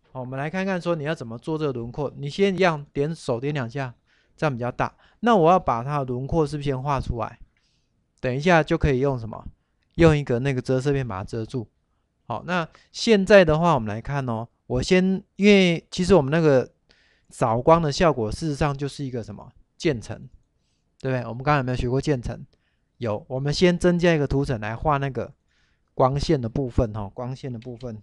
好，我们来看看说你要怎么做这个轮廓。你先一样手点2下，这样比较大。那我要把它的轮廓是不是先画出来？等一下就可以用什么？用一个那个遮色片把它遮住。好，那现在的话，我们来看哦。我先，因为其实我们那个扫光的效果，事实上就是一个什么渐层，对不对？我们刚刚有没有学过渐层？有。我们先增加一个图层来画那个光线的部分哈，光线的部分。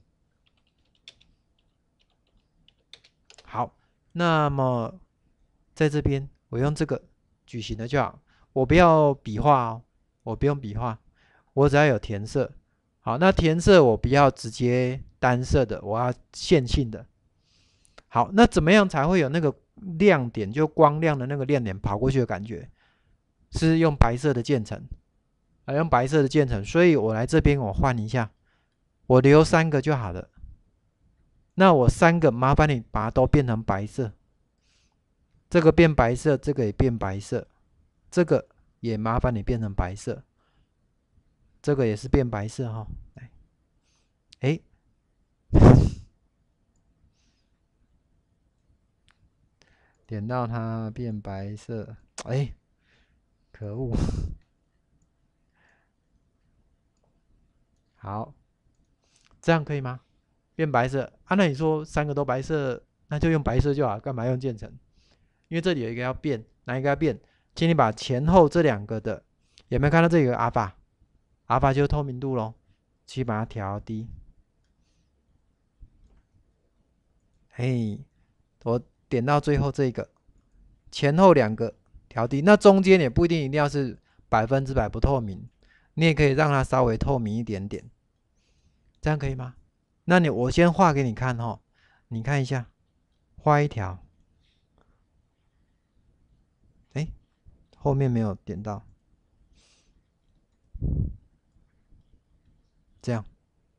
好，那么在这边我用这个矩形的就好，我不要笔画哦，我不用笔画，我只要有填色。好，那填色我不要直接单色的，我要线性的。好，那怎么样才会有那个亮点，就光亮的那个亮点跑过去的感觉？是用白色的渐层，用白色的渐层。所以我来这边我换一下，我留3个就好了。那我3个，麻烦你把它都变成白色。这个变白色，这个也变白色，这个也麻烦你变成白色，这个也是变白色哈。来，哎，点到它变白色，哎，可恶。好，这样可以吗？变白色啊？那你说3个都白色，那就用白色就好，干嘛用渐层？因为这里有一个要变，哪一个要变？请你把前后这2个的，有没有看到这里有个阿尔法？阿尔法就是透明度咯，去把它调低。嘿，我点到最后这个，前后2个调低，那中间也不一定要是100%不透明，你也可以让它稍微透明一点点，这样可以吗？那我先画给你看哈，你看一下，画一条，哎，后面没有点到，这样，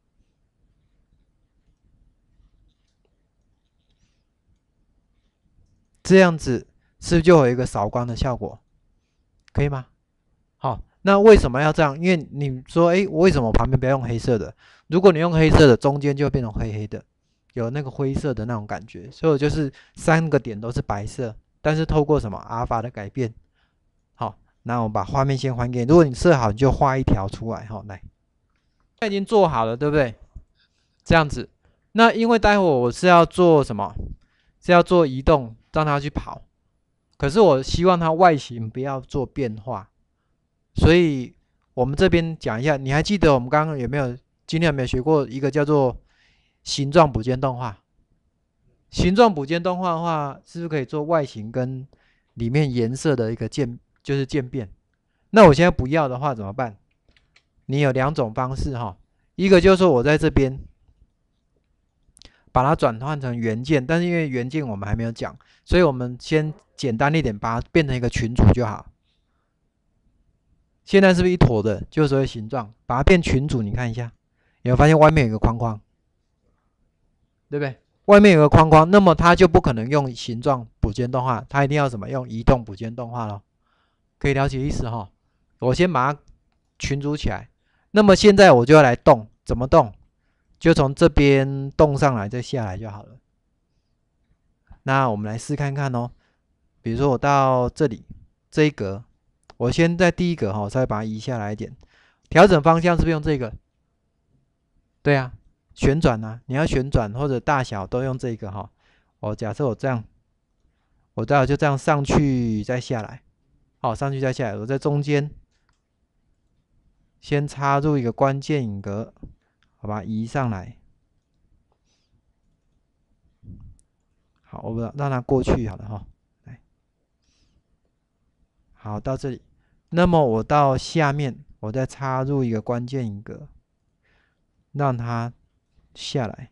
这样子是不是就有一个扫光的效果？可以吗？好，那为什么要这样？因为你说，哎，我为什么旁边不要用黑色的？如果你用黑色的，中间就会变成黑黑的，有那个灰色的那种感觉。所以我就是3个点都是白色，但是透过什么阿尔法的改变，好，那我把画面先还给你。如果你设好，你就画一条出来，好，来，已经做好了，对不对？这样子。那因为待会我是要做什么？是要做移动，让它去跑。可是我希望它外形不要做变化。所以我们这边讲一下，你还记得我们刚刚今天有没有学过一个叫做形状补间动画？形状补间动画的话，是不是可以做外形跟里面颜色的一个就是渐变？那我现在不要的话怎么办？你有2种方式哈，一个就是说我在这边把它转换成元件，但是因为元件我们还没有讲，所以我们先简单一点，把它变成一个群组就好。现在是不是一坨的，就是所谓形状，把它变群组，你看一下，有没有发现外面有个框框，对不对？外面有个框框，那么它就不可能用形状补间动画，它一定要什么用移动补间动画咯，可以了解意思哈？我先把它群组起来，那么现在我就要来动，怎么动？就从这边动上来再下来就好了。那我们来试看看哦，比如说我到这里这一格。我先在第一格哈，稍微把它移下来一点，调整方向是不是用这个？对啊，旋转啊，你要旋转或者大小都用这个哈。我假设我这样，我待会就这样上去再下来，好，上去再下来，我在中间先插入一个关键影格，好吧，移上来，好，我让它过去好了哈，来，好，到这里，那么我到下面，我再插入一个关键影格，让它下来。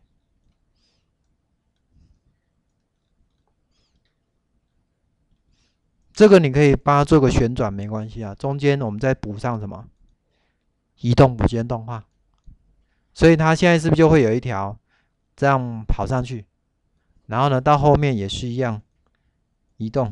这个你可以帮它做个旋转，没关系啊。中间我们再补上什么移动补间动画，所以它现在是不是就会有一条这样跑上去？然后呢，到后面也是一样移动，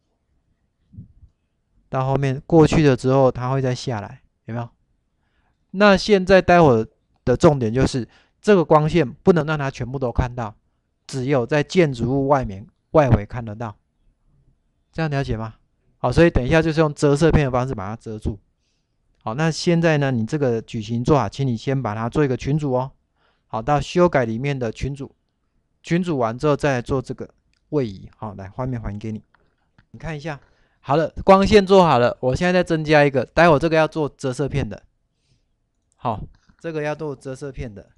到后面过去了之后，它会再下来，有没有？那现在待会儿的重点就是这个光线不能让它全部都看到， 只有在建筑物外围看得到，这样了解吗？好，所以等一下就是用折射片的方式把它遮住。好，那现在呢，你这个矩形做好，请你先把它做一个群组哦。好，到修改里面的群组，群组完之后再来做这个位移。好，来画面还给你，你看一下。好了，光线做好了，我现在再增加一个，待会这个要做折射片的。好，这个要做折射片的。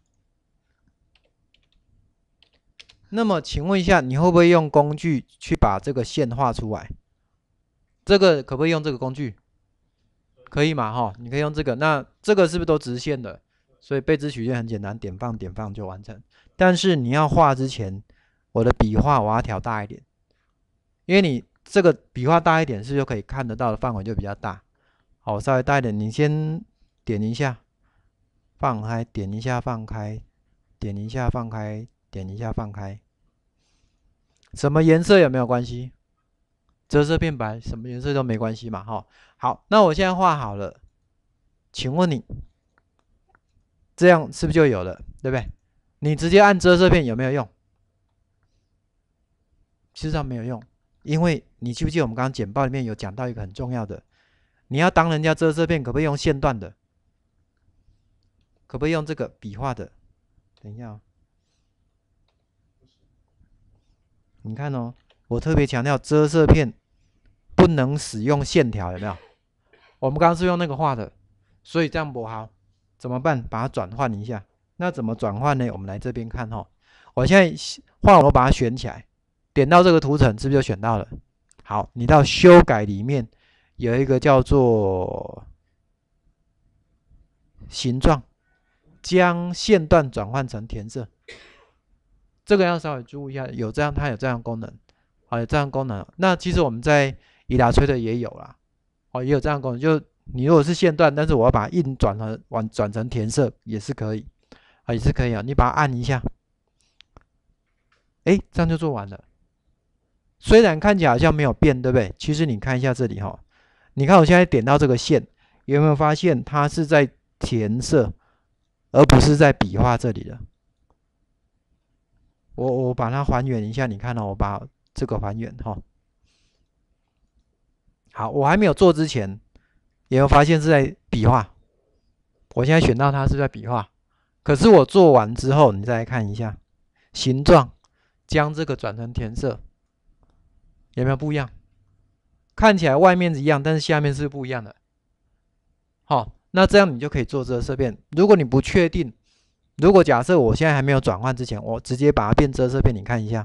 那么请问一下，你会不会用工具去把这个线画出来？这个可不可以用这个工具？可以嘛？哈，你可以用这个。那这个是不是都直线的？所以被支曲线很简单，点放点放就完成。但是你要画之前，我的笔画我要调大一点，因为你这个笔画大一点，是不是就可以看得到的范围就比较大？好，稍微大一点，你先点一下，放开，点一下放开，点一下放开，点一下放开。什么颜色有没有关系？折射片白，什么颜色都没关系嘛，哈。好，那我现在画好了，请问你这样是不是就有了，对不对？你直接按折射片有没有用？事实上没有用，因为你记不记得我们刚刚简报里面有讲到一个很重要的，你要当人家折射片，可不可以用线段的？可不可以用这个笔画的？等一下哦，你看哦，我特别强调折射片不能使用线条，有没有？我们刚刚是用那个画的，所以这样不好，怎么办？把它转换一下。那怎么转换呢？我们来这边看哈，我现在画我把它选起来，点到这个图层，是不是就选到了？好，你到修改里面有一个叫做形状，将线段转换成填色，这个要稍微注意一下，它有这样功能，好，有这样功能。那其实我们在伊达吹的也有啦，哦，也有这样功能，就你如果是线段，但是我要把印转成填色也是可以，啊，也是可以啊。你把它按一下，哎，这样就做完了。虽然看起来好像没有变，对不对？其实你看一下这里哈，你看我现在点到这个线，有没有发现它是在填色，而不是在笔画这里的？我把它还原一下，你看到我把这个还原哈。好，我还没有做之前，有没有发现是在笔画？我现在选到它是在笔画，可是我做完之后，你再来看一下形状，将这个转成填色，有没有不一样？看起来外面一样，但是下面是不一样的。好，那这样你就可以做折射片。如果你不确定，如果假设我现在还没有转换之前，我直接把它变折射片，你看一下，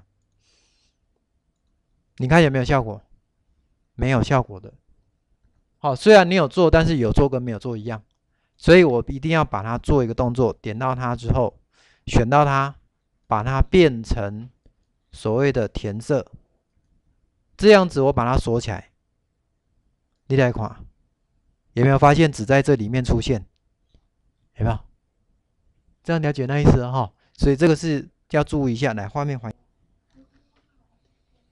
你看有没有效果？没有效果的。好，虽然你有做，但是有做跟没有做一样，所以我一定要把它做一个动作，点到它之后，选到它，把它变成所谓的填色，这样子我把它锁起来。你来看，有没有发现只在这里面出现？有没有？这样了解那意思哈？所以这个是要注意一下。来，画面还。